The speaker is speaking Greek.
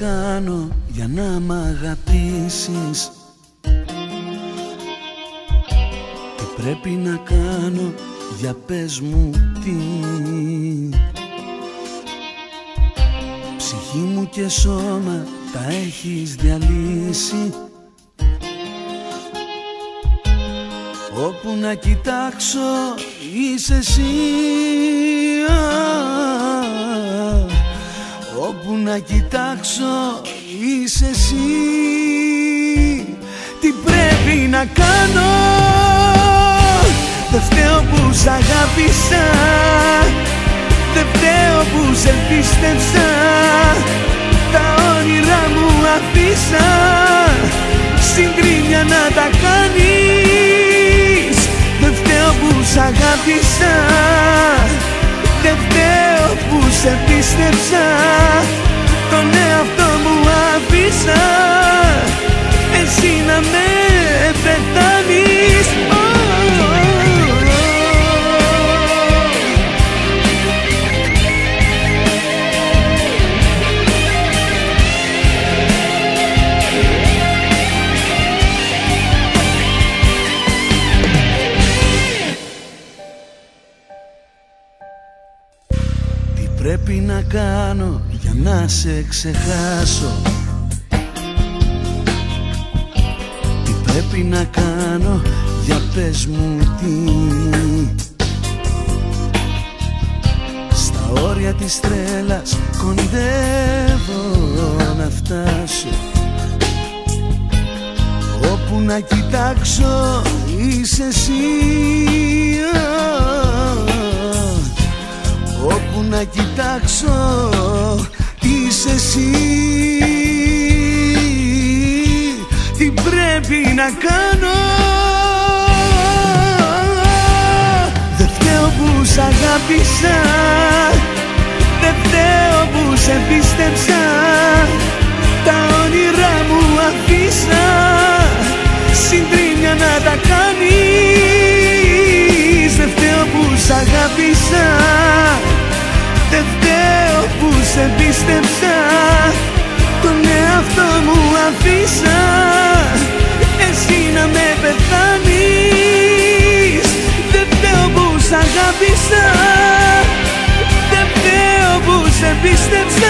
κάνω για να μ' αγαπήσεις? Τι πρέπει να κάνω, για πες μου τι? Ψυχή μου και σώμα τα έχεις διαλύσει. Όπου να κοιτάξω είσαι εσύ. Όπου να κοιτάξω είσαι εσύ. Τι πρέπει να κάνω? Δεν φταίω που σ' αγάπησα, δεν φταίω που σε πίστεψα. Τα όνειρά μου αφήσα συντρίμμια να τα κάνεις. Δεν φταίω που σ' αγάπησα, δεν φταίω που σε πίστεψα. Τον εαυτό μου αφήσα εσύ να με πεθάνεις. Πρέπει να κάνω για να σε ξεχάσω? Τι πρέπει να κάνω, για πες μου τι? Στα όρια της τρέλας κοντεύω να φτάσω. Όπου να κοιτάξω είσαι εσύ. Όπου να κοιτάξω είσαι εσύ. Τι πρέπει να κάνω? Δεν φταίω που σ' αγάπησα, δεν φταίω που σε πίστεψα. Τα όνειρά μου αφήσα συντρίμμια να τα κάνεις. Δεν φταίω που σ' αγάπησα, δεν φταίω που σε πίστεψα. Τον εαυτό μου αφήσα εσύ να με πεθάνεις. Δεν φταίω που σ' αγάπησα, δεν φταίω που σε πίστεψα.